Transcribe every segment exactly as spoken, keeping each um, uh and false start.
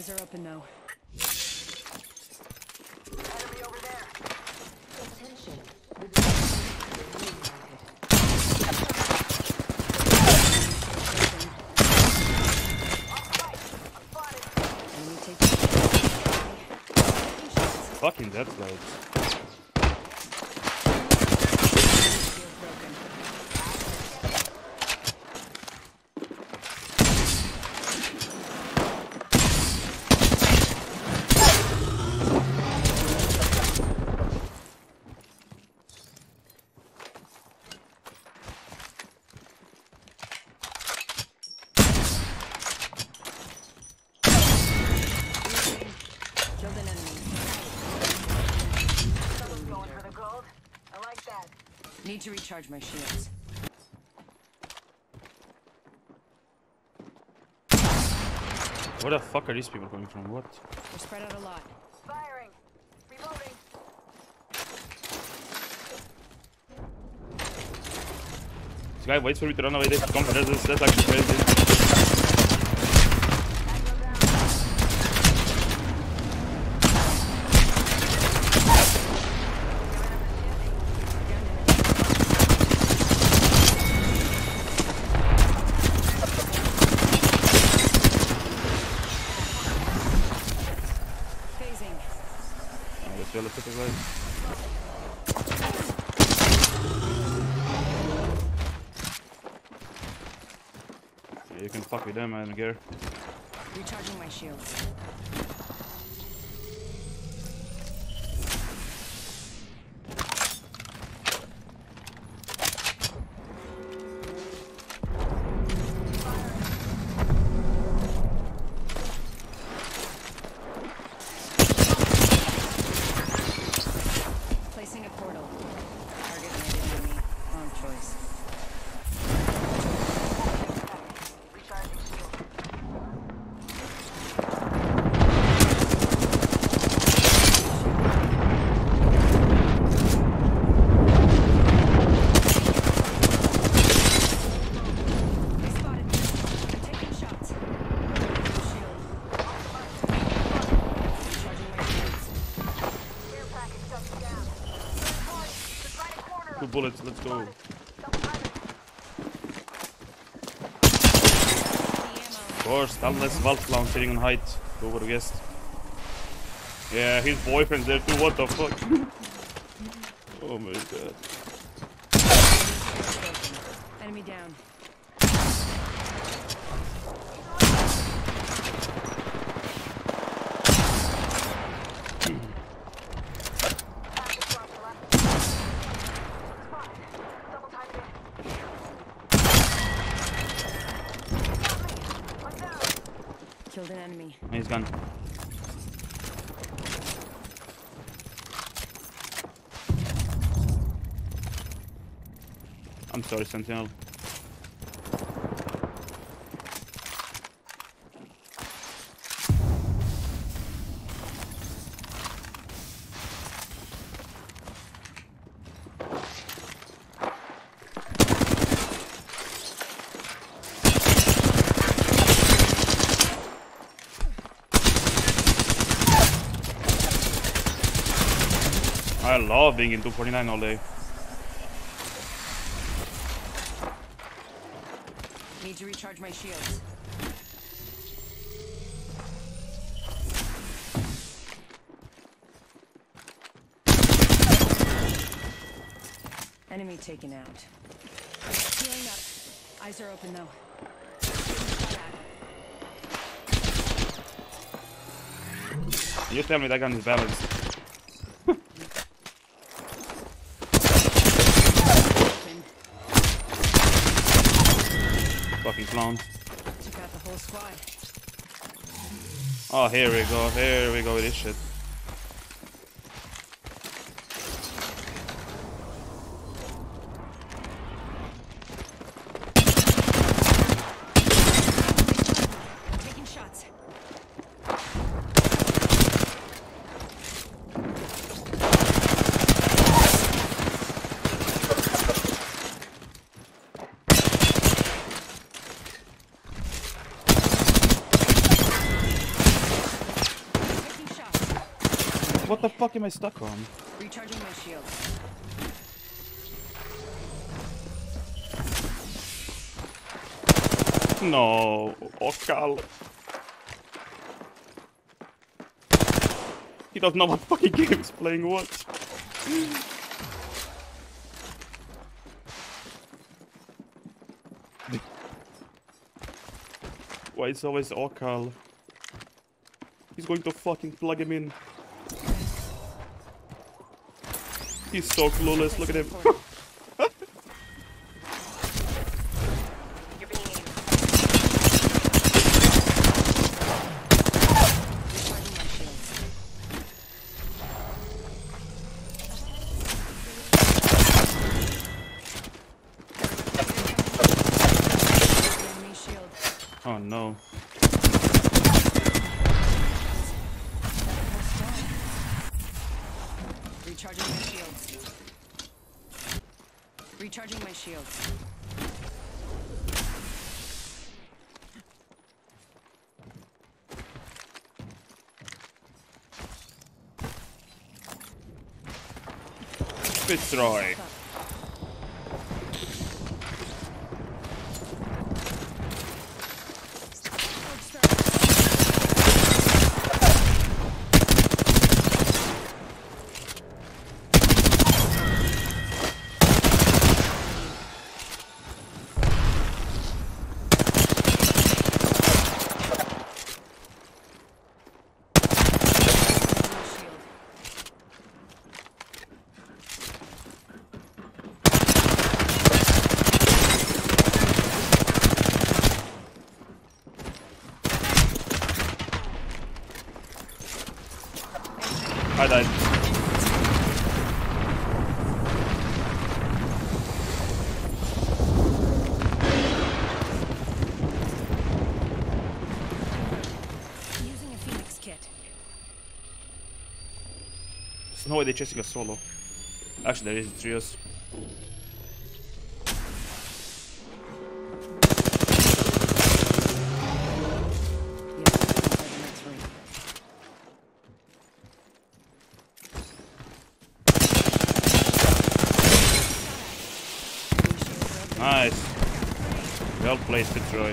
Eyes are open though. Enemy over there. Attention. Fucking death loads. Need to recharge my shields. Where the fuck are these people coming from? What? We're spread out a lot. Firing. Reloading. This guy waits for me to run away. They come. That's, that's actually crazy. Let's look at the yeah, you can fuck with them, I don't care. Recharging my shields. Two bullets, let's go. Of course, Dallas Valtlown sitting on height. Who would have guessed? Yeah, his boyfriend's there too, what the fuck? Oh my god. Enemy down. Killed an enemy. He's gone. I'm sorry, Sentinel. I love being in two forty-nine all day. Need to recharge my shields. Enemy taken out. Healing up. Eyes are open though. You tell me that gun is balanced. Fucking clown. Took out the whole squad. Oh, here we go. Here we go with this shit. Taking shots. What the fuck am I stuck on? Recharging my shield. No, Okal. He doesn't know what fucking game he's playing what. Why it's always Okal? He's going to fucking plug him in. He's so clueless, look at him. You're being eaten. Recharging my shields. Enemy shield. Oh no. Recharging my shields. Recharging my shields. Fitzroy. I died. Using a Phoenix kit. There's no way they're chasing us solo. Actually, there is trios. Nice. Well played, Fitzroy.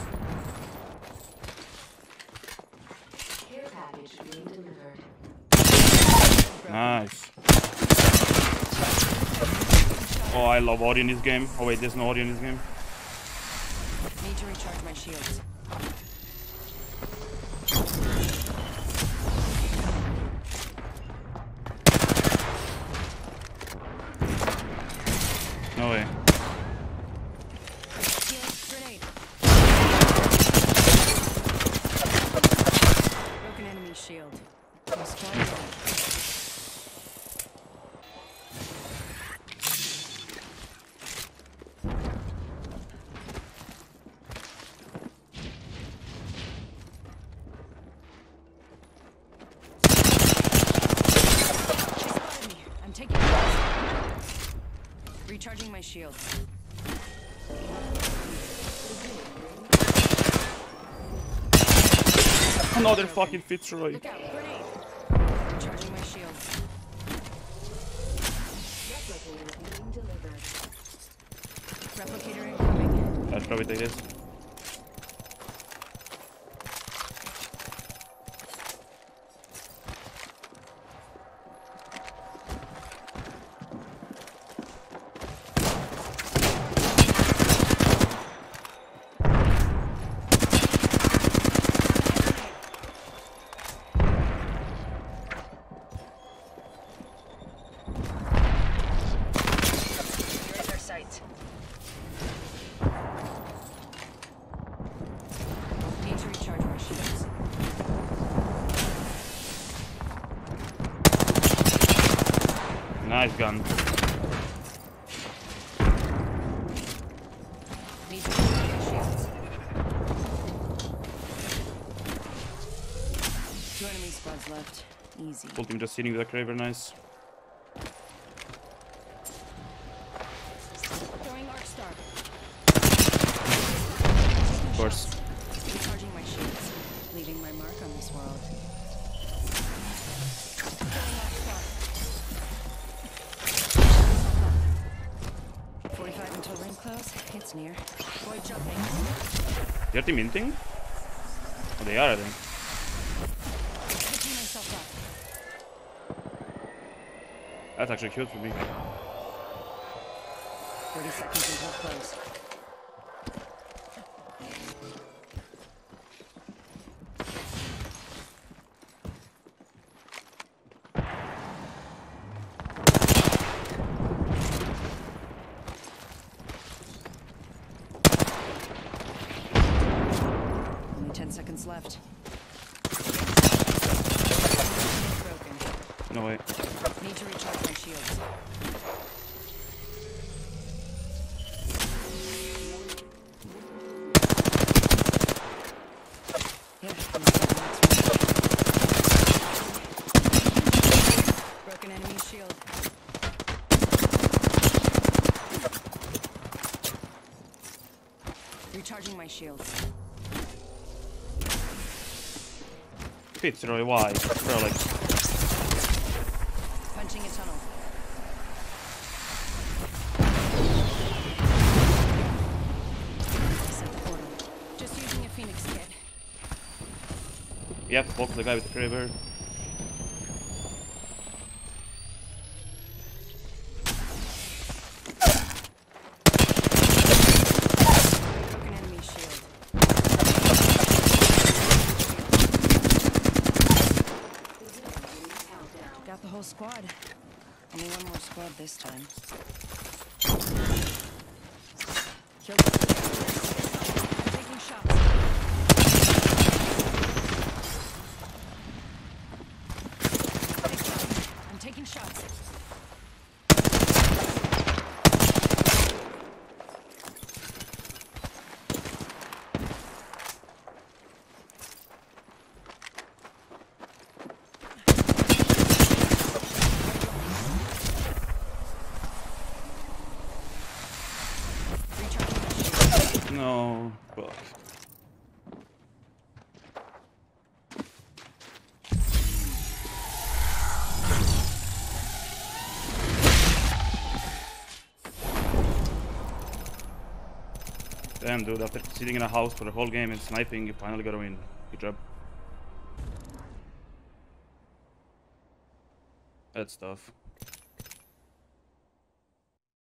Care package being delivered. Nice. Oh, I love audio in this game. Oh wait, there's no audio in this game. Need to recharge my shields. No way. Healing grenade. Broken enemy shield. Respond. I'm taking it. Recharging my shields. Another fucking Fitzroy. Look out, grenade. Recharging my shields. Replicator being delivered. Replicator incoming. I'll probably take this. You're in their sights. Need to recharge my shields. Nice gun. Need to recharge my shields. Two enemy squads left. Easy. Full team just sitting with a Kraber, nice. Throwing Arc Star. Of course. Recharging my shields. Leaving my mark on this world. forty-five until ring close. It's near. Boy jumping. They're team minting? Oh, they are, I think. Picking myself up. That's actually cute for me. thirty seconds until close. Only ten seconds left. Broken. No way. Need to recharge my shields. Yeah, I'm broken enemy shield. Recharging my shields. Fitzroy, why? Bro, like, Punching a tunnel. Set the portal. Just using a Phoenix kit. you have to poke the guy with the Kraber. Broken enemy shield. Got the whole squad. Only one more squad this time. Killed the I'm taking shots. Big shot. I'm taking shots. Recharging my shield. No, fuck. Damn, dude, after sitting in a house for the whole game and sniping, you finally got a win. Good job. That's tough.